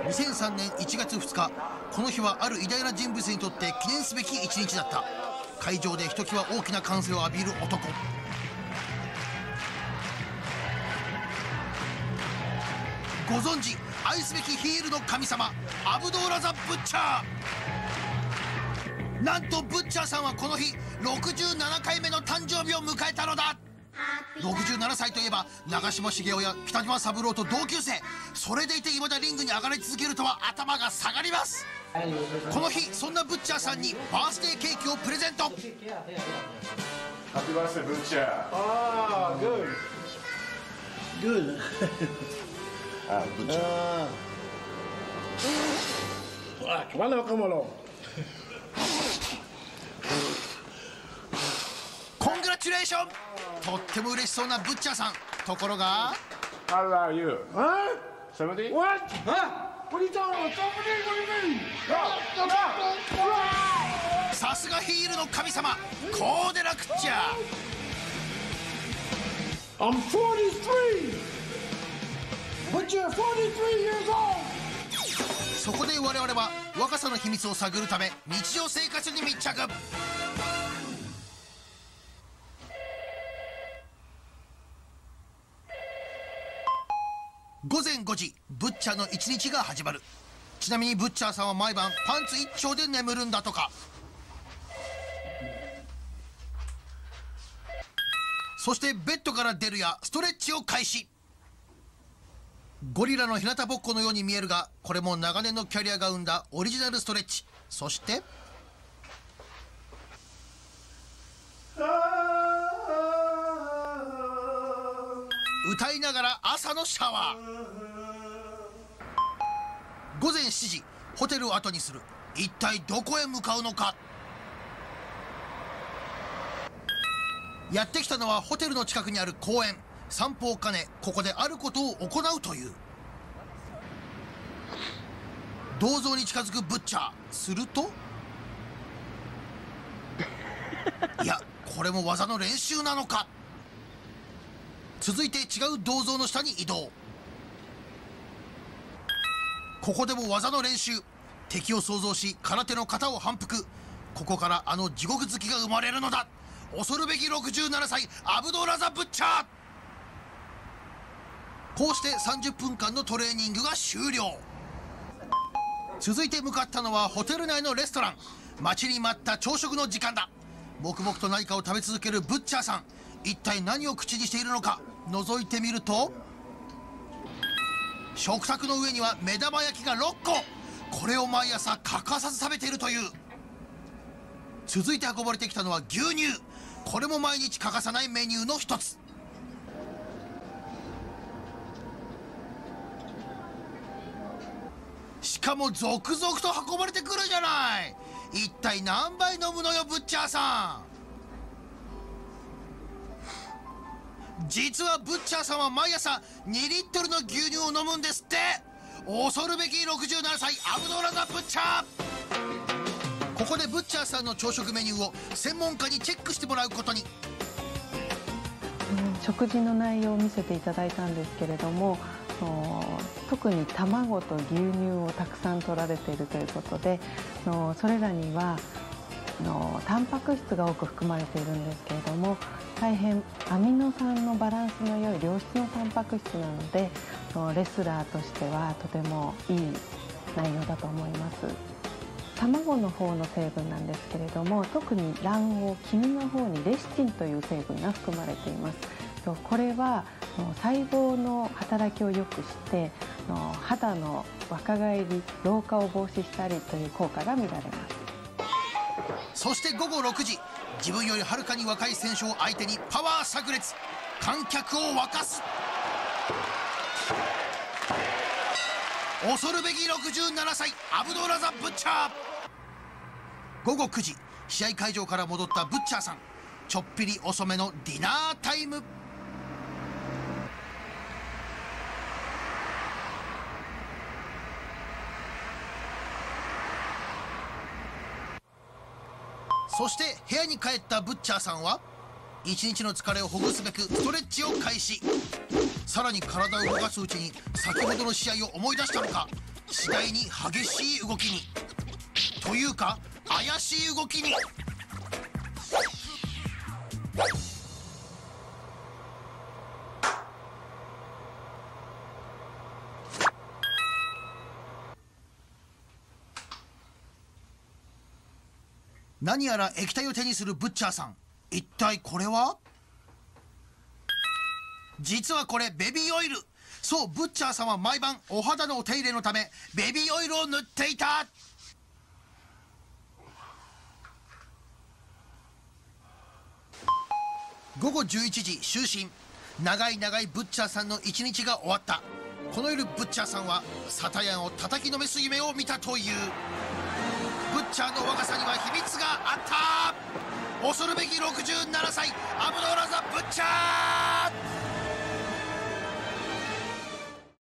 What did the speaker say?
2003年1月2日、この日はある偉大な人物にとって記念すべき一日だった。会場でひときわ大きな歓声を浴びる男。ご存知、愛すべきヒールの神様アブドーラザ・ブッチャー。なんとブッチャーさんはこの日67回目の誕生日を迎えたのだ。67歳といえば長嶋茂雄や北島三郎と同級生。それでいて未だリングに上がり続けるとは頭が下がります。この日そんなブッチャーさんにバースデーケーキをプレゼント。 ハッピーバースデーブッチャー。 ああ、グッド。グッド。 あ、ブッチャー。 あ、bueno, cómo コングラチュレーション。とっても嬉しそうなブッチャーさん。ところが How old are you? Huh? 70? What? Huh? What are you talking about? What do you mean? No! さすがヒールの神様こうでなくっちゃ。 I'm 43! But you're 43 years old! そこで我々は若さの秘密を探るため日常生活に密着。午前5時、ブッチャーの一日が始まる。ちなみにブッチャーさんは毎晩パンツ一丁で眠るんだとか。そしてベッドから出るやストレッチを開始。ゴリラの日向ぼっこのように見えるが、これも長年のキャリアが生んだオリジナルストレッチ。そして歌いながら朝のシャワー。午前7時、ホテルを後にする。一体どこへ向かうのか。やってきたのはホテルの近くにある公園。散歩を兼ね、ここであることを行うという。銅像に近づくブッチャー。するといや、これも技の練習なのか。続いて違う銅像の下に移動。ここでも技の練習。敵を想像し空手の型を反復。ここからあの地獄好きが生まれるのだ。恐るべき67歳アブドーラザ・ブッチャー。こうして30分間のトレーニングが終了。続いて向かったのはホテル内のレストラン。待ちに待った朝食の時間だ。黙々と何かを食べ続けるブッチャーさん。一体何を口にしているのか。覗いてみると食卓の上には目玉焼きが6個。これを毎朝欠かさず食べているという。続いて運ばれてきたのは牛乳。これも毎日欠かさないメニューの一つ。しかも続々と運ばれてくるじゃない。一体何杯飲むのよブッチャーさん。実はブッチャーさんは毎朝2リットルの牛乳を飲むんですって。恐るべき67歳アブドーラザ・ブッチャー。ここでブッチャーさんの朝食メニューを専門家にチェックしてもらうことに。 食事の内容を見せていただいたんですけれども、特に卵と牛乳をたくさん摂られているということで、それらにはタンパク質が多く含まれているんですけれども、大変アミノ酸のバランスの良い良質のタンパク質なので、レスラーとしてはとてもいい内容だと思います。卵の方の成分なんですけれども、特に卵黄、黄身の方にレシチンという成分が含まれています。これは細胞の働きを良くして肌の若返り、老化を防止したりという効果が見られます。 そして午後6時、自分よりはるかに若い選手を相手にパワー炸裂。観客を沸かす。恐るべき67歳アブドーラザ・ブッチャー。午後9時、試合会場から戻ったブッチャーさん。ちょっぴり遅めのディナータイム。そして部屋に帰ったブッチャーさんは一日の疲れをほぐすべくストレッチを開始。さらに体を動かすうちに先ほどの試合を思い出したのか、 次第に激しい動きに、というか怪しい動きに。何やら液体を手にするブッチャーさん。一体これは？実はこれベビーオイル。そう、ブッチャーさんは毎晩お肌のお手入れのためベビーオイルを塗っていた。午後11時就寝。長い長いブッチャーさんの一日が終わった。この夜ブッチャーさんはサタヤンを叩きのめす夢を見たという。ブッチャーの若さには秘密があった。恐るべき67歳アブドーラザ・ブッチャー。